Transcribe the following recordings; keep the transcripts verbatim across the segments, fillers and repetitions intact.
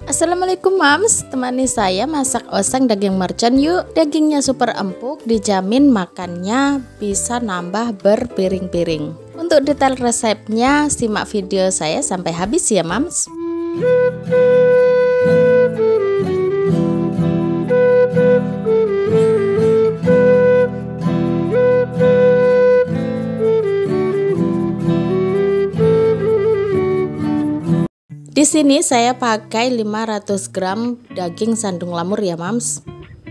Assalamualaikum Mams, temani saya masak oseng daging mercon yuk. Dagingnya super empuk, dijamin makannya bisa nambah berpiring-piring. Untuk detail resepnya simak video saya sampai habis ya Mams. Di sini saya pakai lima ratus gram daging sandung lamur ya Mams.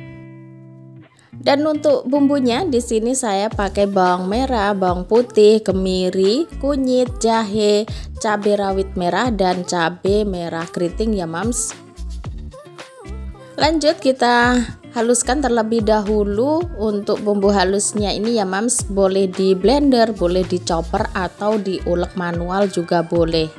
Dan untuk bumbunya di sini saya pakai bawang merah, bawang putih, kemiri, kunyit, jahe, cabai rawit merah dan cabai merah keriting ya Mams. Lanjut kita haluskan terlebih dahulu. Untuk bumbu halusnya ini ya Mams, boleh di blender, boleh di chopper atau diulek manual juga boleh.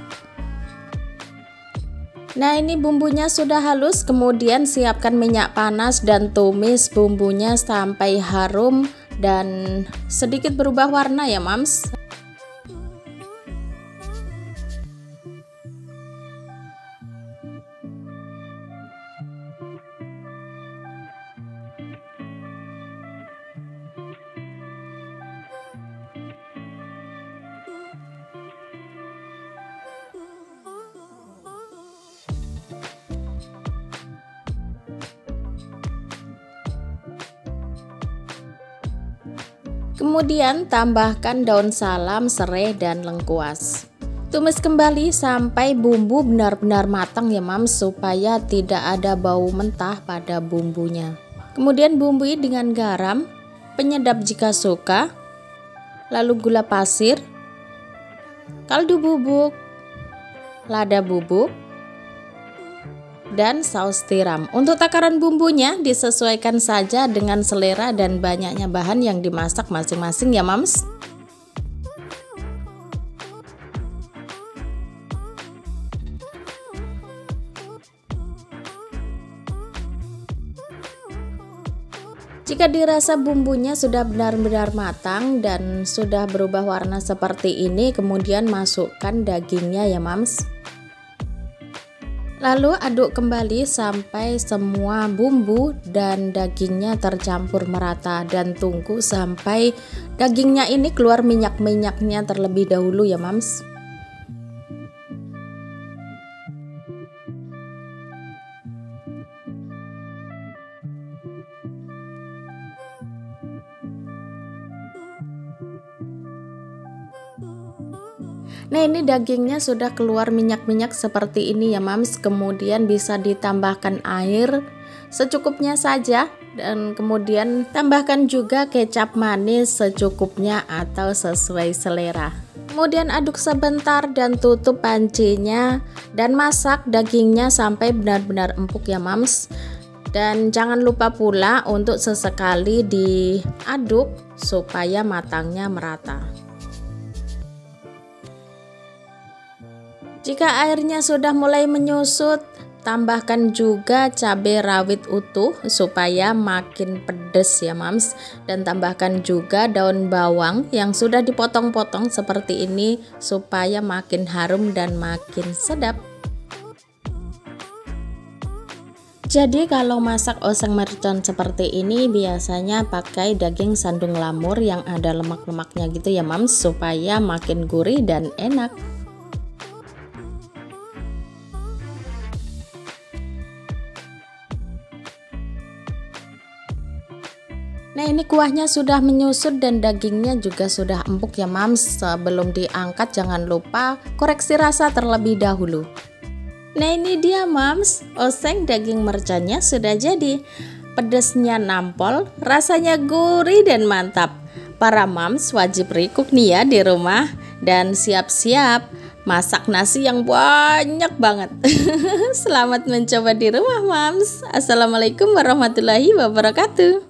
Nah ini bumbunya sudah halus, kemudian siapkan minyak panas dan tumis bumbunya sampai harum dan sedikit berubah warna ya Mams. Kemudian tambahkan daun salam, serai dan lengkuas. Tumis kembali sampai bumbu benar-benar matang ya Mams, supaya tidak ada bau mentah pada bumbunya. Kemudian bumbui dengan garam, penyedap jika suka, lalu gula pasir, kaldu bubuk, lada bubuk, dan saus tiram. Untuk takaran bumbunya disesuaikan saja dengan selera dan banyaknya bahan yang dimasak masing-masing ya Mams. Jika dirasa bumbunya sudah benar-benar matang dan sudah berubah warna seperti ini, kemudian masukkan dagingnya ya Mams. Lalu aduk kembali sampai semua bumbu dan dagingnya tercampur merata dan tunggu sampai dagingnya ini keluar minyak-minyaknya terlebih dahulu ya Mams. Nah ini dagingnya sudah keluar minyak-minyak seperti ini ya Mams. Kemudian bisa ditambahkan air secukupnya saja, dan kemudian tambahkan juga kecap manis secukupnya atau sesuai selera. Kemudian aduk sebentar dan tutup pancinya dan masak dagingnya sampai benar-benar empuk ya Mams. Dan jangan lupa pula untuk sesekali diaduk supaya matangnya merata. Jika airnya sudah mulai menyusut, tambahkan juga cabai rawit utuh supaya makin pedas ya Mams. Dan tambahkan juga daun bawang yang sudah dipotong-potong seperti ini supaya makin harum dan makin sedap. Jadi kalau masak oseng mercon seperti ini biasanya pakai daging sandung lamur yang ada lemak-lemaknya gitu ya Mams, supaya makin gurih dan enak. Nah ini kuahnya sudah menyusut dan dagingnya juga sudah empuk ya Mams. Sebelum diangkat jangan lupa koreksi rasa terlebih dahulu. Nah ini dia Mams, oseng daging merconnya sudah jadi. Pedasnya nampol, rasanya gurih dan mantap. Para Mams wajib recook nih ya di rumah. Dan siap-siap masak nasi yang banyak banget. Selamat mencoba di rumah Mams. Assalamualaikum warahmatullahi wabarakatuh.